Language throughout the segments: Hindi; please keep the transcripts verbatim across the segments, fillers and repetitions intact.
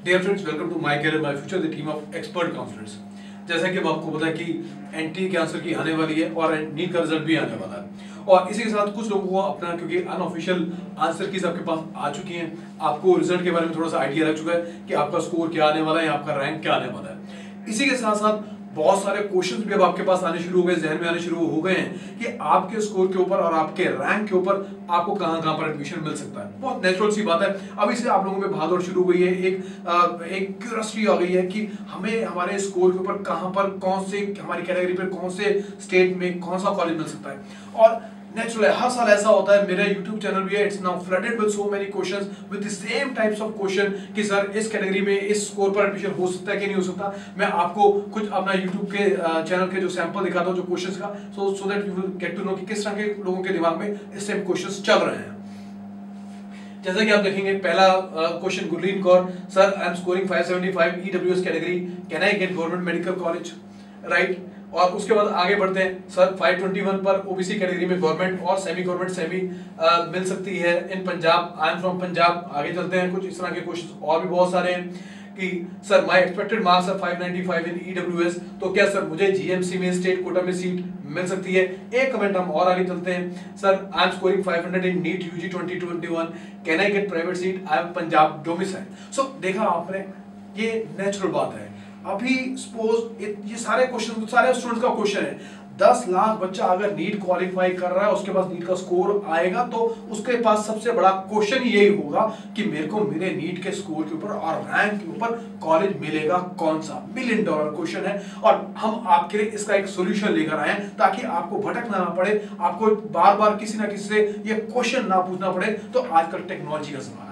Dear friends, welcome to my career my future, the team of expert counsellors. जैसा कि अब आपको पता है कि एनटी के आंसर की आने वाली है और नीट का रिजल्ट भी आने वाला है, और इसी के साथ कुछ लोगों को अपना, क्योंकि अनऑफिशियल आंसर की आपके पास आ चुकी हैं, आपको रिजल्ट के बारे में थोड़ा सा आइडिया रह चुका है कि आपका स्कोर क्या आने वाला है, आपका रैंक क्या आने वाला है। इसी के साथ साथ बहुत सारे क्वेश्चंस भी अब आपके पास आने शुरू हो गए, जहन में आने शुरू हो गए हैं कि आपके स्कोर के ऊपर और आपके रैंक के ऊपर आपको कहां कहां पर एडमिशन मिल सकता है। बहुत नेचुरल सी बात है। अभी से आप लोगों में भागदौड़ शुरू हो गई है, एक आ, एक क्यूरियोसिटी आ गई है कि हमें हमारे स्कोर के ऊपर कहां पर, कौन से हमारी कैटेगरी पर, कौन से स्टेट में कौन सा कॉलेज मिल सकता है। और नेचुरल है, हर साल ऐसा होता है। मेरा यूट्यूब चैनल भी है, it's now flooded with so many questions with the same types of question कि सर इस कैटेगरी में इस स्कोर पर एडमिशन हो सकता है कि नहीं हो सकता। मैं आपको कुछ अपना यूट्यूब के चैनल के जो सैंपल दिखाता हूं, जो क्वेश्चंस का, so so that you will get to know कि किस तरह के लोगों के दिमाग में इस टाइप क्वेश्चंस चल रहे हैं। जैसा कि आप देखेंगे, पहला question Gurleen Kaur, sir I am scoring five seventy five EWS category, can I get government medical college, right. और उसके बाद आगे बढ़ते हैं, सर फाइव ट्वेंटी वन पर ओबीसी कैटेगरी में गवर्नमेंट और सेमी गवर्नमेंट सेमी मिल सकती है in Punjab, I am from Punjab. आगे चलते हैं, कुछ इस तरह के क्वेश्चन और भी बहुत सारे हैं कि sir my expected marks are five ninety five in EWS, तो क्या सर मुझे जीएमसी में स्टेट कोटा में सीट मिल सकती है। एक कमेंट हम और आगे चलते हैं, sir I am scoring five hundred in NEET UG twenty twenty one, can I get private seat, I am Punjab domicile. So देखा आपने, ये नेचुरल बात है। अभी सपोज ये सारे क्वेश्चन, सारे स्टूडेंट्स का क्वेश्चन है, दस लाख बच्चा अगर नीट क्वालिफाई कर रहा है, उसके पास नीट का स्कोर आएगा, तो उसके पास सबसे बड़ा क्वेश्चन यही होगा कि मेरे को मेरे नीट के स्कोर के ऊपर और रैंक के ऊपर कॉलेज मिलेगा कौन सा। मिलियन डॉलर क्वेश्चन है, और हम आपके लिए इसका एक सोल्यूशन लेकर आए हैं ताकि आपको भटकना ना पड़े, आपको बार बार किसी ना किसी से ये क्वेश्चन ना पूछना पड़े। तो आजकल टेक्नोलॉजी का जमाना है,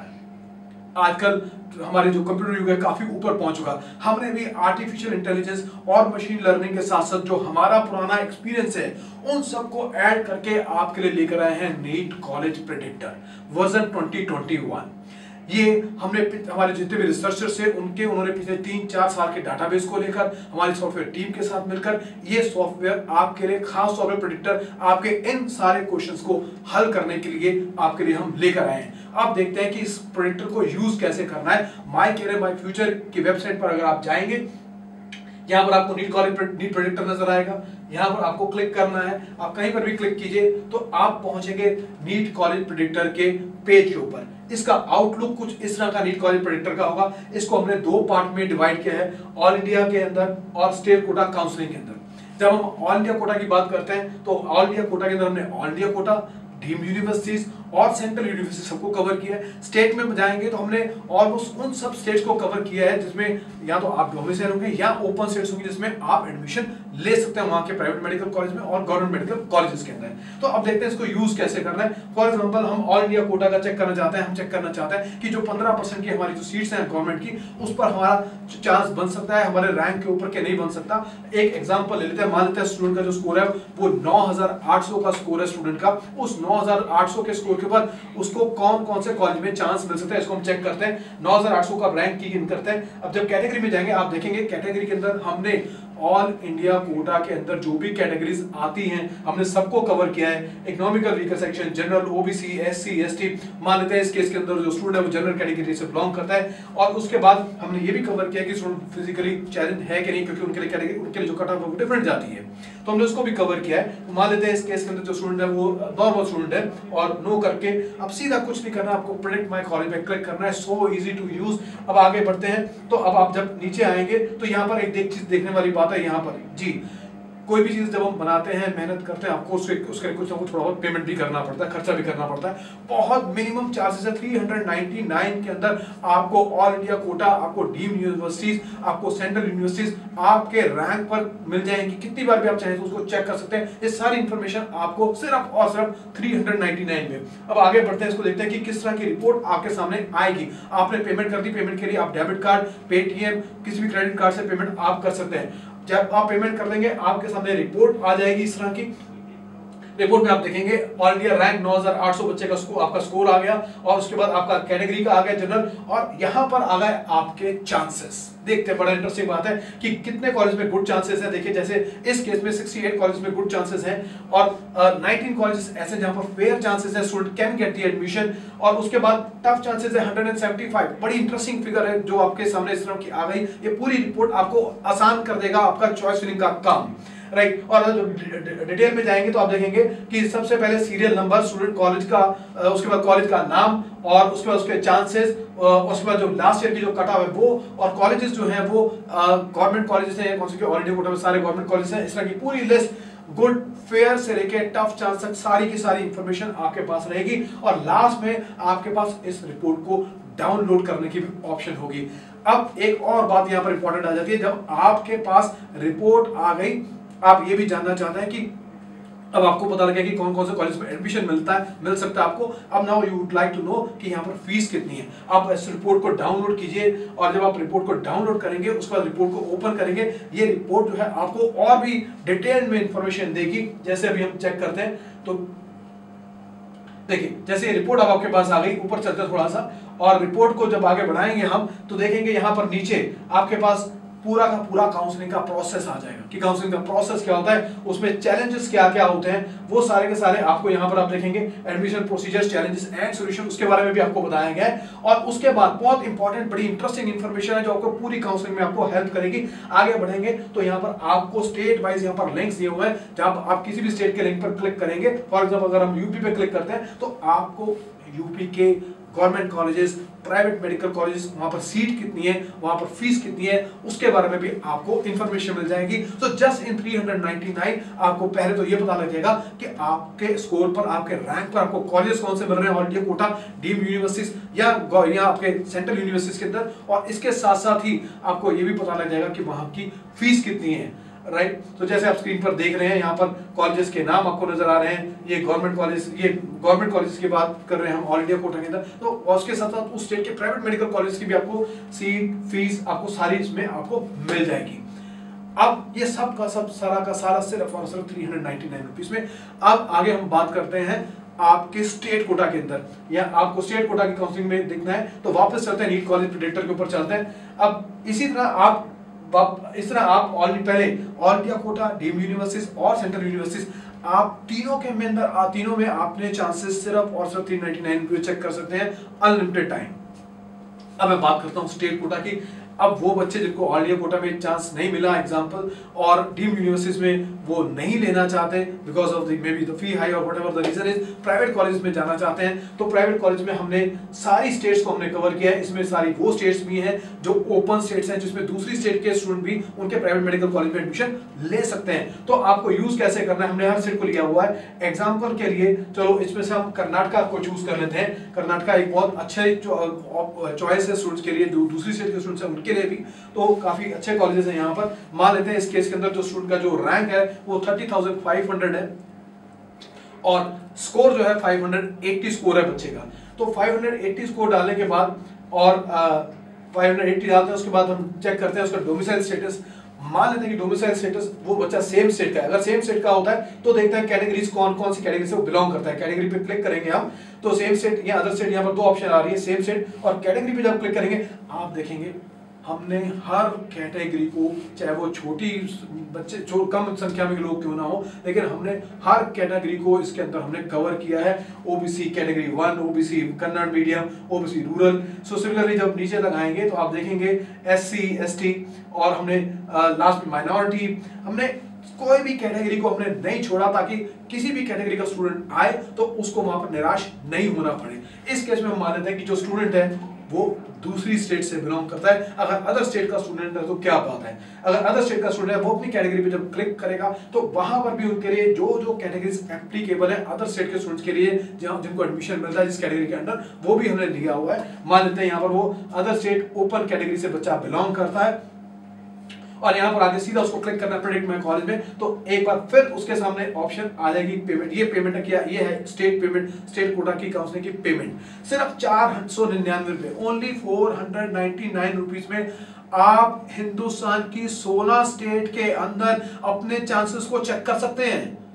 आजकल हमारे जो कंप्यूटर युग है काफी ऊपर पहुंच चुका। हमने भी आर्टिफिशियल इंटेलिजेंस और मशीन लर्निंग के साथ साथ जो हमारा पुराना एक्सपीरियंस है उन सबको ऐड करके आपके लिए लेकर आए हैं NEET college predictor version twenty twenty one. ये हमने हमारे जितने भी रिसर्चर्स हैं उनके उन्होंने पिछले तीन चार साल के डाटाबेस को लेकर हमारी सॉफ्टवेयर टीम के साथ मिलकर ये सॉफ्टवेयर आपके लिए, खास सॉफ्टवेयर प्रेडिक्टर आपके इन सारे क्वेश्चंस को हल करने के लिए आपके लिए हम लेकर आए हैं। आप देखते हैं कि इस प्रेडिक्टर को यूज कैसे करना है। माय कैरियर माय फ्यूचर की वेबसाइट पर अगर आप जाएंगे, यहाँ पर आपको नीट कॉलेज नीट प्रेडिक्टर नजर आएगा, यहाँ पर आपको क्लिक करना है। आप कहीं पर भी क्लिक कीजिए तो आप पहुंचेंगे नीट कॉलेज प्रेडिक्टर के पेज के ऊपर। इसका आउटलुक कुछ इस तरह का नीट कॉलेज प्रेडिक्टर का होगा। इसको हमने दो पार्ट में डिवाइड किया है, ऑल इंडिया के अंदर और स्टेट कोटा काउंसलिंग के अंदर। जब हम ऑल इंडिया कोटा की बात करते हैं तो ऑल इंडिया कोटा के अंदर हमने all India quota, deemed universities और सेंट्रल यूनिवर्सिटी सबको कवर किया है। स्टेट में जाएंगे तो हमने ऑलमोस्ट उन सब स्टेट्स को कवर किया है जिसमें या तो आप डोमिसाइल होंगे या ओपन स्टेट्स होंगे जिसमें आप एडमिशन ले सकते हैं वहां के प्राइवेट मेडिकल कॉलेज में और गवर्नमेंट मेडिकल कॉलेजेस के अंदर। तो अब देखते हैं इसको यूज कैसे करना है। फॉर एग्जांपल, हम ऑल इंडिया कोटा का चेक करना चाहते हैं। हम चेक करना चाहते हैं कि जो पंद्रह परसेंट की हमारी जो सीट्स हैं गवर्नमेंट की, उस पर हमारा चांस बन सकता है हमारे रैंक के ऊपर के नहीं बन सकता। एक एग्जाम्पल ले लेते हैं। मान लेते हैं स्टूडेंट का जो स्कोर है वो नौ हजार आठ सौ का स्कोर है स्टूडेंट का। उस नौ हजार आठ सौ के स्कोर के बाद उसको कौन कौन से कॉलेज में चांस मिल सकता है, इसको हम चेक करते हैं। नौ हजार आठ सौ का रैंक की इन करते हैं। अब जब कैटेगरी में जाएंगे आप देखेंगे कैटेगरी के अंदर हमने ऑल इंडिया कोटा के अंदर जो भी कैटेगरीज आती हैं हमने सबको कवर किया है। Economical weaker section, general, OBC, SC, ST, मान लेते हैं इस केस के अंदर जो स्टूडेंट है वो जनरल कैटेगरी से बिलोंग करता है। और उसके बाद हमने ये भी कवर किया कि स्टूडेंट फिजिकली चैलेंज है कि नहीं, क्योंकि उनके लिए कैटेगरी, उनके लिए जो कट ऑफ है वो डिफरेंट जाती है, तो हमने उसको भी कवर किया है। मान लेते हैं इस केस के अंदर जो स्टूडेंट है वो नॉर्मल स्टूडेंट है और नो करके अब सीधा कुछ नहीं करना, आपको प्रेडिक्ट माय कॉलेज पे क्लिक करना है। So easy to use. अब आगे बढ़ते हैं तो अब आप जब नीचे आएंगे तो यहाँ पर एक देख चीज देखने वाली बात है। यहाँ पर जी कोई भी चीज जब हम बनाते हैं, मेहनत करते हैं, आपको उसके उसके कुछ ना कुछ थोड़ा बहुत पेमेंट भी करना पड़ता है, खर्चा भी करना पड़ता है। बहुत मिनिमम चार्जेस है। थ्री नाइंटी नाइन के अंदर आपको ऑल इंडिया कोटा, आपको डीम्ड यूनिवर्सिटीज, आपको सेंट्रल यूनिवर्सिटीज आपके रैंक पर मिल जाएंगी। कितनी बार भी आप चाहें तो उसको चेक कर सकते हैं। ये सारी इंफॉर्मेशन आपको सिर्फ और सिर्फ थ्री नाइंटी नाइन में। अब आगे बढ़ते हैं, इसको देखते हैं कि किस तरह की रिपोर्ट आपके सामने आएगी। आपने पेमेंट कर दी, पेमेंट के लिए आप डेबिट कार्ड, पेटीएम, किसी भी क्रेडिट कार्ड से पेमेंट आप कर सकते हैं। जब आप पेमेंट कर देंगे आपके सामने रिपोर्ट आ जाएगी इस तरह की। रिपोर्ट में आप देखेंगे ऑल इंडिया रैंक नौ हज़ार आठ सौ बच्चे का स्कोर, आपका स्कोर आ गया, और उसके बाद आपका कैटेगरी का आ गया जनरल, और यहां पर आ गए आपके चांसेस। देखते हैं, बड़ा इंटरेस्टिंग बात है कि कितने कॉलेज में गुड चांसेस है। देखिए जैसे इस केस में अड़सठ कॉलेज में गुड चांसेस हैं, और उन्नीस कॉलेजेस ऐसे जहां पर फेयर चांसेस है, student can get the admission, और उसके बाद टफ चांसेस है एक सौ पचहत्तर। बड़ी इंटरेस्टिंग फिगर है जो आपके सामने इस तरह की आ गई। ये पूरी रिपोर्ट आपको आसान कर देगा आपका चॉइस फिलिंग का काम, राइट right. और डिटेल में जाएंगे तो आप देखेंगे कि सबसे पहले सीरियल नंबर, स्टूडेंट कॉलेज का, उसके बाद कॉलेज का नाम, और उसके बाद उसके चांसेस, उसके बाद जो लास्ट ईयर की जो कट ऑफ है वो, और कॉलेजेस जो हैं वो गवर्नमेंट कॉलेजेस हैं, कौन से ऑल इंडिया कोटा में सारे गवर्नमेंट कॉलेज हैं, इस तरह की पूरी लिस्ट गुड फेयर से लेके टफ चांस तक सारी की सारी इंफॉर्मेशन आपके पास रहेगी। और लास्ट में आपके पास इस रिपोर्ट को डाउनलोड करने की भी ऑप्शन होगी। अब एक और बात यहाँ पर इंपॉर्टेंट आ जाती है, जब आपके पास रिपोर्ट आ गई, आप ये भी जानना चाहते हैं कि अब आपको पता लगे कि कौन कौन से कॉलेज में एडमिशन मिलता है, मिल सकता है आपको। अब now you would like to know कि यहाँ पर फीस कितनी है। आप इस रिपोर्ट को डाउनलोड कीजिए, और जब आप रिपोर्ट को डाउनलोड करेंगे उसके बाद रिपोर्ट को ओपन करेंगे, ये रिपोर्ट जो है आपको और भी डिटेल में इंफॉर्मेशन देगी। जैसे अभी हम चेक करते हैं तो देखिए, जैसे ये रिपोर्ट अब आपके पास आ गई, ऊपर चलते हैं थोड़ा सा, और रिपोर्ट को जब आगे बढ़ाएंगे हम तो देखेंगे यहाँ पर नीचे आपके पास पूरा का पूरा काउंसलिंग का प्रोसेस आ जाएगा कि काउंसलिंग का प्रोसेस क्या होता है, उसमें चैलेंजेस क्या क्या होते हैं, वो सारे के सारे आपको यहाँ पर आप देखेंगे। Admission procedures, challenges and solution, उसके बारे में भी आपको बताया गया है। और उसके बाद बहुत इंपॉर्टेंट, बड़ी इंटरेस्टिंग इंफॉर्मेशन है जो आपको पूरी काउंसलिंग में आपको हेल्प करेगी। आगे बढ़ेंगे तो यहाँ पर आपको स्टेट वाइज यहाँ पर लिंक्स दिए हुए हैं, जब आप किसी भी स्टेट के लिंक पर क्लिक करेंगे, फॉर एग्जाम्पल अगर हम यूपी पे क्लिक करते हैं तो आपको यूपी के government colleges, private medical colleges, वहां पर सीट कितनी है, वहां पर फीस कितनी है, उसके बारे में भी आपको इंफॉर्मेशन मिल जाएगी। तो जस्ट इन तीन सौ निन्यानवे आपको पहले तो ये पता लग जाएगा कि आपके स्कोर पर, आपके रैंक पर आपको कॉलेज कौन से मिल रहे हैं, all India quota, deemed universities या या आपके सेंट्रल यूनिवर्सिटीज के अंदर, और इसके साथ साथ ही आपको ये भी पता लग जाएगा कि वहां की फीस कितनी है, राइट right? तो जैसे आप स्क्रीन पर देख रहे हैं यहाँ पर कॉलेजेस के नाम आपको नजर आ रहे हैं। ये गवर्नमेंट कॉलेज, ये गवर्नमेंट कॉलेज की बात कर रहे हैं हम ऑल इंडिया कोटा के अंदर। तो उसके साथ साथ उस स्टेट के प्राइवेट मेडिकल कॉलेज की भी आपको सीट, फीस आपको सारी इसमें आपको मिल जाएगी। अब ये सब का सब सारा का सारा सिर्फ और सिर्फ तीन सौ निन्यानवे रुपीस में। अब आगे हम बात करते हैं आपके स्टेट कोटा के अंदर, या आपको स्टेट कोटा की काउंसलिंग में देखना है तो वापस चलते हैं नीट कॉलेज प्रेडिक्टर के ऊपर चलते हैं। अब इसी तरह आप इस तरह आप ऑल पहले all India quota, deemed universities और सेंट्रल यूनिवर्सिटीज, आप तीनों के अंदर तीनों में आपने चांसेस सिर्फ और सिर्फ तीन सौ निन्यानवे रुपये चेक कर सकते हैं, अनलिमिटेड टाइम। अब मैं बात करता हूँ स्टेट कोटा की। अब वो बच्चे जिनको ऑल इंडिया कोटा में चांस नहीं मिला एग्जांपल, और डीम्ड यूनिवर्सिटीज में वो नहीं लेना चाहते because of the maybe the fee high और whatever the reason is, private college में जाना चाहते हैं, तो प्राइवेट कॉलेज में हमने सारी स्टेट्स को हमने कवर किया है। इसमें सारी वो स्टेट्स भी हैं जो ओपन स्टेट्स हैं, जिसमें दूसरी स्टेट के स्टूडेंट भी उनके प्राइवेट मेडिकल कॉलेज में एडमिशन ले सकते हैं। तो आपको यूज कैसे करना है, हमने हर स्टेट को लिया हुआ है एग्जाम्पल के लिए। चलो इसमें से हम कर्नाटका को चूज कर लेते हैं। कर्नाटका एक बहुत अच्छे चॉइस है स्टूडेंट्स के लिए, जो दूसरी स्टेट के स्टूडेंट्स हैं उनके लिए भी, तो काफी अच्छे कॉलेजेस हैं यहाँ पर। मान लेते हैं इस केस के अंदर जो स्टूडेंट का जो रैंक है वो तीस हज़ार पाँच सौ है, और स्कोर जो है पाँच सौ अस्सी स्कोर है बच्चे का। तो पाँच सौ अस्सी स्कोर डालने के बाद, और पाँच सौ अस्सी डालते हैं, उसके बाद हम चेक करते हैं उसका डोमिसाइल स्टेटस। मान लेते हैं कि डोमिसाइल स्टेटस वो बच्चा सेम स्टेट का है। अगर सेम स्टेट का होता है तो देखते हैं कैटेगरीज कौन कौन सी कैटेगरी से वो बिलोंग करता है। कैटेगरी पे क्लिक करेंगे हम तो सेम स्टेट या अदर स्टेट, यहाँ पर दो ऑप्शन आ रही है, सेम स्टेट और कैटेगरी पे जब क्लिक करेंगे आप देखेंगे हमने हर कैटेगरी को, चाहे वो छोटी बच्चे जो कम संख्या में लोग क्यों ना हो, लेकिन हमने हर कैटेगरी को इसके अंदर हमने कवर किया है। OBC category one, OBC Kannada medium, OBC rural. So similarly जब नीचे तक आएंगे तो आप देखेंगे एससी, एसटी, और हमने लास्ट में माइनॉरिटी। हमने कोई भी कैटेगरी को हमने नहीं छोड़ा ताकि किसी भी कैटेगरी का स्टूडेंट आए तो उसको वहां पर निराश नहीं होना पड़े। इस केस में हम मान लेते हैं कि जो स्टूडेंट है वो दूसरी स्टेट से बिलोंग करता है। अगर अदर स्टेट का स्टूडेंट है तो क्या बात है, अगर अदर स्टेट का स्टूडेंट है वो अपनी कैटेगरी पे जब क्लिक करेगा तो वहां पर भी उनके लिए जो जो कैटेगरीज एप्लीकेबल है अदर स्टेट के स्टूडेंट्स के लिए, जहां जिनको एडमिशन मिलता है जिस कैटेगरी के अंडर, वो भी हमने लिया हुआ है। मान लेते हैं यहाँ पर वो अदर स्टेट ओपन कैटेगरी से बच्चा बिलोंग करता है, और यहाँ पर आगे सीधा उसको क्लिक करना प्रेडिक्ट माय कॉलेज में, तो एक बार फिर उसके सामने ऑप्शन आ जाएगी पेमेंट। ये पेमेंट किया, ये है स्टेट पेमेंट, स्टेट कोटा की काउंसलिंग की पेमेंट। सिर्फ चार सौ निन्यानवे रुपए, only four hundred ninety nine rupees में आप हिंदुस्तान की सोलह स्टेट के अंदर अपने चांसेस को चेक कर सकते हैं।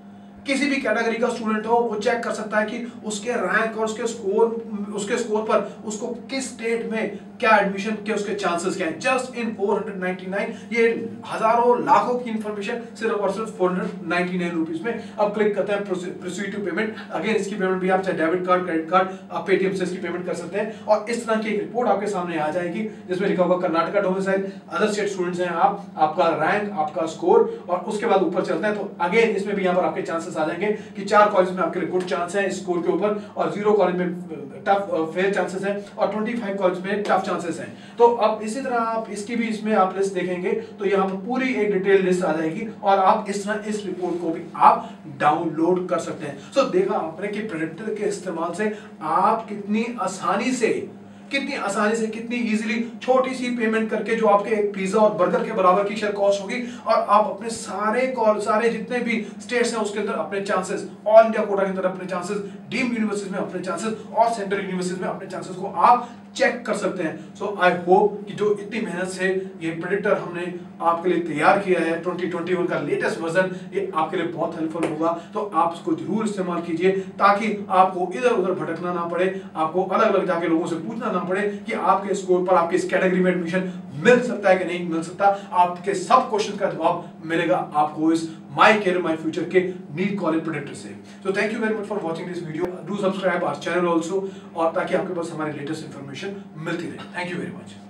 किसी भी कैटेगरी का स्टूडेंट हो वो चेक कर सकता है कि उसके रैंक और उसके स्कोर उसके स्कोर पर उसको किस स्टेट में क्या एडमिशन के उसके चांसेस क्या हैं। Just in four hundred ninety nine, ये हजारों लाखों की इंफॉर्मेशन सिर्फ और सिर्फ four hundred ninety nine rupees में। अब क्लिक करते हैं प्रोसीड टू पेमेंट। अगेन इसकी पेमेंट भी आप चाहे डेबिट कार्ड, क्रेडिट कार्ड, आप पेटीएम से इसकी पेमेंट कर सकते हैं और इस तरह की एक रिपोर्ट आपके सामने आ जाएगी जिसमें लिखा होगा Karnataka domicile, other state students हैं आप, आपका रैंक, आपका स्कोर, और उसके बाद ऊपर चलते हैं तो अगेन इसमें भी यहाँ पर आपके चांसेस आ जाएंगे कि चार कॉलेज में आपके लिए गुड चांस है स्कोर के ऊपर, और जीरो कॉलेज में टफ फेयर चांसेस हैं, और पच्चीस कॉलेज में टफ चांसेस हैं। तो अब इसी तरह आप इसकी भी इसमें आप लिस्ट देखेंगे तो यहाँ पर पूरी एक डिटेल लिस्ट आ जाएगी और आप इस तरह इस रिपोर्ट को भी आप डाउनलोड कर सकते हैं। सो देखा आपने कि प्रेडिक्टर के इस्तेमाल से आप कितनी आसानी से कितनी आसानी से कितनी इजीली छोटी सी पेमेंट करके जो आपके एक पिज्जा और बर्गर के बराबर की शेयर कॉस्ट होगी, और आप अपने सारे कॉल सारे जितने भी स्टेट्स हैं उसके अंदर अपने चांसेस, ऑल इंडिया कोटा के अंदर अपने चांसेस, डीम्ड यूनिवर्सिटीज में अपने चांसेस और सेंट्रल यूनिवर्सिटीज में अपने चांसेस को आप चेक कर सकते हैं। सो आई होप कि जो इतनी मेहनत से ये प्रेडिक्टर हमने आपके लिए तैयार किया है ट्वेंटी ट्वेंटी वन का लेटेस्ट वर्जन, ये आपके लिए बहुत हेल्पफुल होगा। तो आप इसको जरूर इस्तेमाल कीजिए ताकि आपको इधर उधर भटकना ना पड़े, आपको अलग अलग जाके लोगों से पूछना ना पड़े कि आपके स्कोर पर आपके इस कैटेगरी में एडमिशन मिल सकता है कि नहीं मिल सकता। आपके सब क्वेश्चन का जवाब मिलेगा आपको इस माई कैरियर माई फ्यूचर के नीट कॉलेज प्रेडिक्टर से। So thank you very much for watching this video. Do subscribe our channel also, और ताकि आपके पास हमारी लेटेस्ट इंफॉर्मेशन मिलती रहे। Thank you very much.